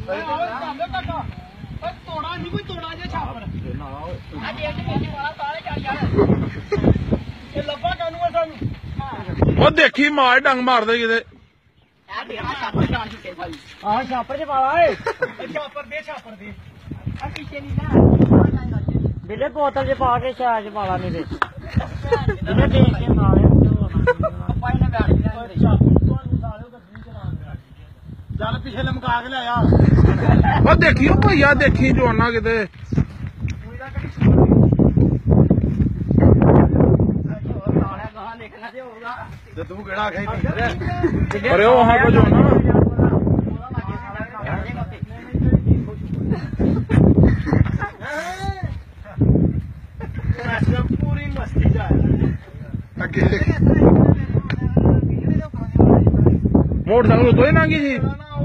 ਤੋੜਾ ਨਹੀਂ ਕੋਈ ਤੋੜਾ ਜਿਹਾ ਛਾਪਰ ਇਹ ਲੱਭਾ ਕਾਨੂੰ ਆ ਸਾਨੂੰ ਉਹ ਦੇਖੀ ਮਾਰ ਡੰਗ ਮਾਰਦੇ ਕਿਤੇ ਆਹ ਛਾਪਰ ਚ ਪਾਲਾ ਏ ਛਾਪਰ ਦੇ ਆ ਪਿੱਛੇ ਨਹੀਂ ਨਾ ਬਿਲੇ ਬੋਤਲ ਚ ਪਾ ਕੇ ਚਾਹ ਚ ਪਾਲਾ ਨਹੀਂ ਦੇ ਇਹਨੇ ਦੇਖ ਕੇ ਮਾਰਿਆ ਆਪਾਂ ਇਹਨੇ ਬੈਠ ਗਿਆ ਚੱਲ ਪਿੱਛੇ ਲਮਕਾ ਕੇ ਲਿਆਇਆ ਉਹ ਦੇਖੀ ਉਹ ਭਈਆ ਦੇਖੀ ਜਵਾਨਾ ਕਿਤੇ ਤੇ ਤੂੰ ਕਿਹੜਾ ਖਾਈ ਅਰੇ ਉਹ ਹਾਂ ਕੋ ਜਵਾਨਾ ਪੂਰੀ ਮਸਤੀ ਜਾ ਅੱਗੇ ਮੋਟਰਸਾਈਕਲ ਉਤੋਂ ਹੀ ਲੰਘੀ ਸੀ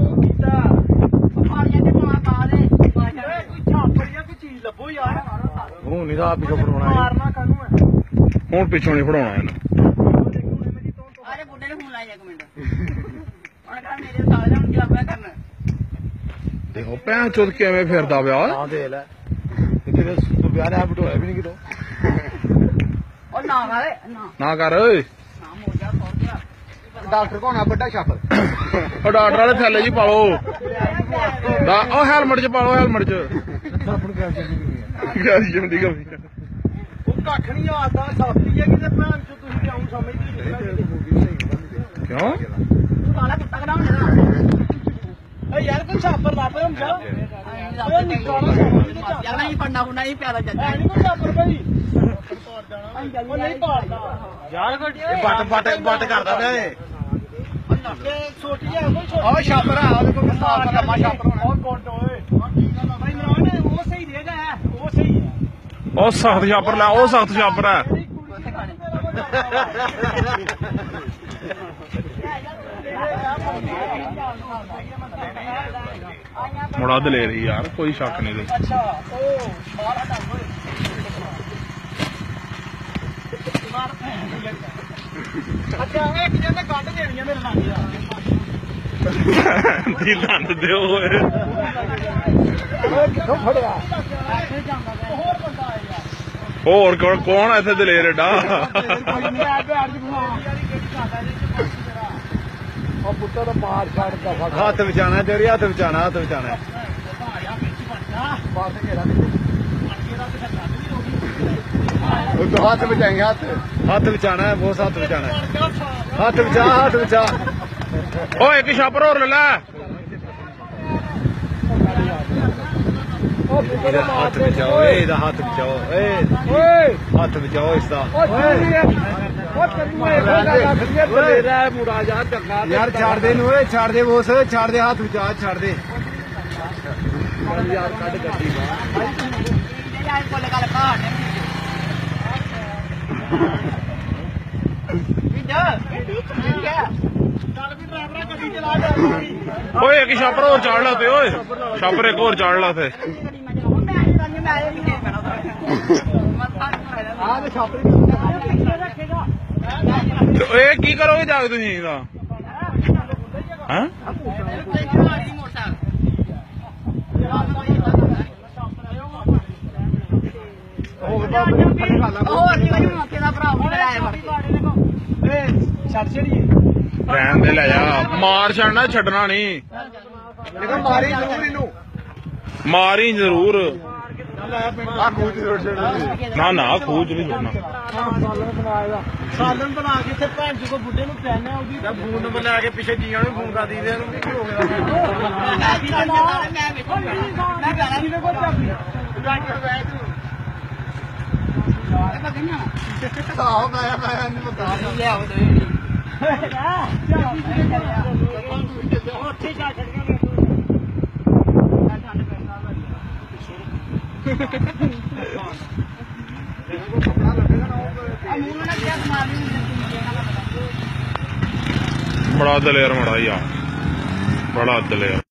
ਲੱਭੋ ਯਾਰ ਹੁਣ ਨਹੀਂ ਰਾਤ ਪਿੱਛੋਂ ਫੜਾਉਣਾ ਮਾਰਨਾ ਕਾਨੂੰ ਹੈ ਹੁਣ ਪਿੱਛੋਂ ਨਹੀਂ ਫੜਾਉਣਾ ਇਹਨੂੰ ਅਰੇ ਬੁੱਢੇ ਨੇ ਫੋਨ ਲਾਇਆ ਇੱਕ ਮਿੰਟ ਉਹਨੇ ਕਹਾ ਮੇਰੇ ਸਾਲੇ ਨੂੰ ਕੀ ਮੈਂ ਕਰਨਾ ਦੇਖੋ ਭੈਣ ਚੋਦ ਕਿਵੇਂ ਫਿਰਦਾ ਪਿਆ ਹਾਂ ਦੇ ਲੈ ਕਿਤੇ ਵਿਆਹ ਦਾ ਬਟੋਇਆ ਵੀ ਨਹੀਂ ਕਿਤੋਂ ਉਹ ਨਾ ਵਾਲੇ ਨਾ ਨਾ ਕਰ ਓਏ ਨਾ ਮੋੜ ਜਾ ਸੌ ਗਿਆ ਡਾਕਟਰ ਕੋਣ ਆ ਵੱਡਾ ਛਾਪਰ ਉਹ ਡਾਕਟਰ ਵਾਲੇ ਥੱਲੇ ਜੀ ਪਾ ਲਓ ਉਹ ਹੈਲਮਟ ਚ ਪਾ ਲਓ ਹੈਲਮਟ ਚ ਆਪਣ ਕਿਆ ਚੱਲੀ ਕੈਲਸ਼ੀਅਮ ਦੀ ਕਮੀ ਉਹ ਕੱਖ ਨਹੀਂ ਆਦਾ ਸਾਫੀ ਹੈ ਕਿਤੇ ਭੈਣ ਚ ਤੁਸੀਂ ਕਿਉਂ ਸਮਝਦੇ ਕਿਉਂ ਤੂੰ ਸਾਲਾ ਕੁੱਤਾ ਕਢਾਉਣ ਦੇਣਾ ਏ ਯਾਰ ਕੋਈ ਛਾਪਰ ਲੱਭ ਰਿਹਾ ਹੁੰਦਾ ਓਏ ਨਿਕਾਲਾ ਛਾਪਰ ਯਾਰ ਨਹੀਂ ਪੜਨਾ ਹੁੰਦਾ ਨਹੀਂ ਪਿਆਰਾ ਜੱਜ ਨਹੀਂ ਕੋਈ ਛਾਪਰ ਭਾਈ ਉਹ ਨਹੀਂ ਪਾੜਦਾ ਯਾਰ ਕੋਈ ਬੱਟ ਕਰਦਾ ਪਿਆ ਏ ਛੋਟੀ ਹੈ ਕੋਈ ਛੋਟੀ ਆਹ ਛਾਪਰ ਆ ਉਹਦੇ ਕੋਲ ਸਾਫ ਲੰਮਾ ਛਾਪਰ ਹੋਣਾ ਉਹ ਕੋਟ ਓਏ ਭਾਈ ਨਰਾਣੇ ਉਹ ਸਹੀ ਦੇਗਾ ਉਹ ਸਹੀ ਹੈ ਉਹ ਸਖਤ ਛਾਪਰ ਲੈ ਉਹ ਸਖਤ ਛਾਪਰ ਹੈ ਮੁੜਾ ਦਲੇਰ ਹੀ ਯਾਰ ਕੋਈ ਸ਼ੱਕ ਨਹੀਂ ਦੇ ਅੱਛਾ ਉਹ ਮਾਰਾ ਡੰਗ ਓਏ ਅੱਛਾ ਇੱਕ ਜਿਹਨੇ ਕੱਢ ਦੇਣੀਆਂ ਮੇਰੇ ਨਾਲ ਦੀ ਲੰਦ ਦਿਓ ਓਏ ਕਿੱਥੋਂ ਫੜਿਆ ਹੋਰ ਬੰਦਾ ਆਏਗਾ ਹੋਰ ਕੌਣ ਆ ਇੱਥੇ ਦਲੇਰ ਏਡਾ ਉਹ ਪੁੱਤਰ ਦਾ ਮਾਰ ਛੱਡਦਾ ਹੱਥ ਵਿਚਾਣਾ ਤੇਰੀ ਹੱਥ ਵਿਚਾਣਾ ਬਾਤ ਘੇਰਾ ਉਹ ਤਾਂ ਹੱਥ ਵਿਚਾਏਗਾ ਹੱਥ ਵਿਚਾਣਾ ਹੈ ਬਹੁਤ ਹੱਥ ਵਿਚਾਣਾ ਹੱਥ ਵਿਚਾ ਓਏ ਇੱਕ ਛਾਪਰ ਹੋਰ ਲੈ ਲੈ ਹੱਥ ਬਚਾਓ ਇਹਦਾ ਹੱਥ ਬਚਾਓ ਹੱਥ ਬਚਾਓ ਇਸਦਾ ਯਾਰ ਛੱਡ ਦੇ ਨੂੰ ਓਏ ਛੱਡ ਦੇ ਬੋਸ ਛੱਡ ਦੇ ਹੱਥ ਬਚਾ ਛੱਡ ਦੇ ਯਾਰ ਕੱਢ ਗੱਡੀ ਯਾਰ ਕੋਲੇ ਗੱਲ ਕਾੜ ਓਏ ਇੱਕ ਛਾਪਰ ਹੋਰ ਚਾੜ ਲਾ ਤੇ ਓਏ ਛਾਪਰ ਇੱਕ ਹੋਰ ਚਾੜ ਲਾ ਤੇ ਇਹ ਕੀ ਕਰੋਗੇ ਜਾ ਕੇ ਤੁਸੀਂ ਇਹਦਾ ਹਾਂ ਹੋਰ ਨਹੀਂ ਮੈਨੂੰ ਮੌਕੇ ਦਾ ਭਰਾ ਬਣਾਇਆ ਛੱਡ ਛੜੀਏ ਰਹਿਣ ਦੇ ਲੈ ਜਾ ਮਾਰ ਛੱਡਣਾ ਛੱਡਣਾ ਨਹੀਂ ਦੇਖੋ ਮਾਰੀ ਜ਼ਰੂਰ ਇਹਨੂੰ ਮਾਰੀ ਜ਼ਰੂਰ ਆ ਖੂਜ ਰੋੜ ਛੱਡ ਨਾ ਖੂਜ ਨਹੀਂ ਛੱਡਣਾ ਸਾਲਨ ਬਣਾ ਕੇ ਇੱਥੇ ਭੈਣ ਜੀ ਕੋ ਬੁੱਢੇ ਨੂੰ ਪੈਣਾ ਉਹਦੀ ਫੋਨ ਨੰਬਰ ਲੈ ਕੇ ਪਿੱਛੇ ਜੀਆਂ ਨੂੰ ਫੋਨ ਕਰ ਦਈਦੇ ਇਹਨੂੰ ਕੀ ਹੋ ਗਿਆ ਮੈਂ ਗਾਣਾ ਵੀ ਕੋ ਚਾਬੀ ਆਹ ਮੈਂ ਇਹਨੂੰ ਬਤਾ ਲਿਆਓ ਦੇ ਉੱਥੇ ਜਾ ਛੱਡ ਗਿਆ ਬੜਾ ਦਲੇਰ ਮੜਾ ਯਾਰ ਬੜਾ ਦਲੇਰ